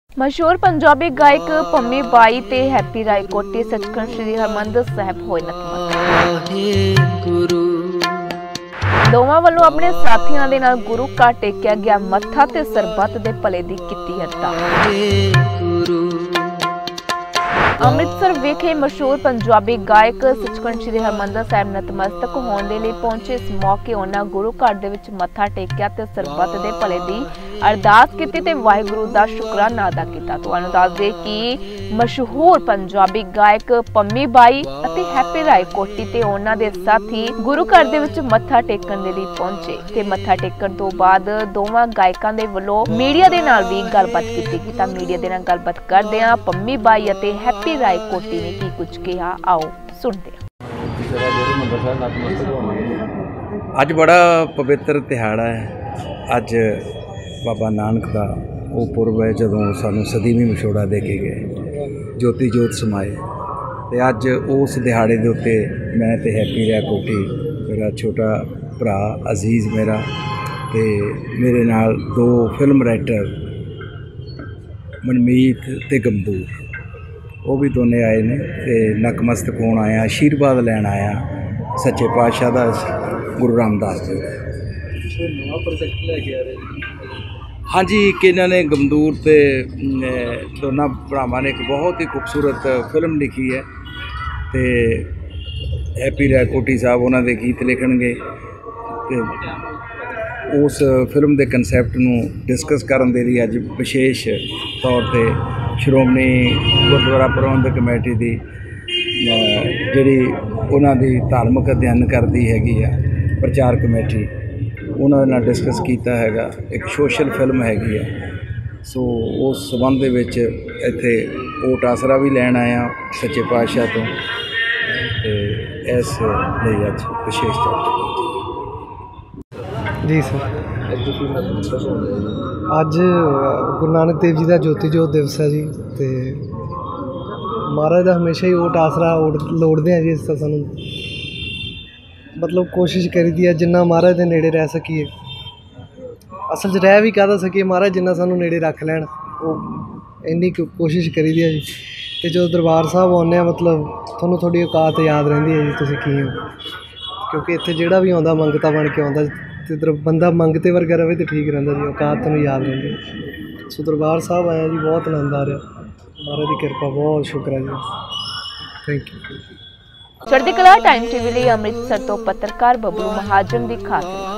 मशहूर पंजाबी गायक पम्मी बाई ते हैप्पी राय कोटी सचखंड श्री हरमंदिर साहिब होए नतमस्तक। दोवां वालों अपने साथियों दे नाल गुरु घाट टेकिया गया मत्था ते सरबत दे भले दी कीती अरदास। अमृतसर विखे मशहूर पंजाबी गायक सचखंड श्री हरमंदिर साहिब नतमस्तक होने के लिए पहुंचे। इस मौके उन्होंने गुरु घर दे विच मत्था टेकिया ते सरबत दे भले दी अरदास कीती ते वाहिगुरू दा शुकराना अदा कीता। तुहानूं दस दे कि मशहूर पंजाबी गायक पम्मी बाई अते हैप्पी राय कोटी ते उन्हां दे साथी गुरु घर दे विच मत्था टेकण दे लई पहुंचे ते मत्था टेकण तो बाद दोवां गायकां दे वल्लों मीडिया दे नाल भी गलबात कीती गई। तां मीडिया दे नाल गलबात करदिआं पम्मी बाई अते हैप्पी राय कोटी ने की कुछ कहा, आओ सुनते हैं। अज बड़ा पवित्र तिहाड़ा है। अज बाबा नानक का वो पुरब है जदों सानू सदीवी मशोड़ा दे के गए, ज्योति जोत समाए। तो अज उस दिहाड़े के उत्ते मैं तो हैप्पी राय कोटी, मेरा छोटा भरा अजीज़ मेरा, ते मेरे नाल दो फिल्म राइटर मनमीत ते गमदूर, वो भी दोने आए ने ते नकमस्तक होण आया, आशीर्वाद लैन आया सच्चे पातशाह दा गुरु रामदास जी। हाँ जी, कि इन्होंने गमदूर ते दोनों भरावां ने एक बहुत ही खूबसूरत फिल्म लिखी है ते हैप्पी राय कोटी साहब उन्होंने गीत लिखणगे ते उस फिल्म के कंसैप्ट नूं डिस्कस करने के लिए अज विशेष तौर पर श्रोमणी गुरुद्वारा प्रबंधक कमेटी की जिहड़ी उन्हां दी धार्मिक अध्ययन करती हैगी आ प्रचार कमेटी, उन्होंने नाल डिस्कस किया हैगा। एक सोशल फिल्म हैगी है, सो उस संबंध विच इत्थे ओट आसरा भी लैन आया सच्चे पातशाह तो इस लिए अज विशेष तौर पर जी सर। अज गुरु नानक देव जी का ज्योति जोत दिवस है जी, तो महाराज का हमेशा ही ओट आसरा लोड़ते हैं जी। इस सानू मतलब कोशिश करी दी है जिन्ना महाराज के नेड़े रह सकीए, असल च रह भी कहदा सकीए महाराज जिन्ना सानू नेड़े रख लैन, वो इन्नी कोशिश करी दी है जी। तो जो दरबार साहब आने मतलब थोनों थोड़ी औकात याद रहिंदी है जी, तुसीं की हो, क्योंकि इत्थे जिहड़ा भी आउंदा मंगता बन के आउंदा ते बंदा मंगते वर्गा रहे तो ठीक रहिंदा जी, औकात तुहानूं याद रहिंदी। सो दरबार साहब आया जी, बहुत आनंद आ रहा, महाराज की कृपा, बहुत शुक्र है जी, थैंक यू। चढ़दी कला टाइम टीवी लिए अमृतसर तो पत्रकार बबलू महाजन की खास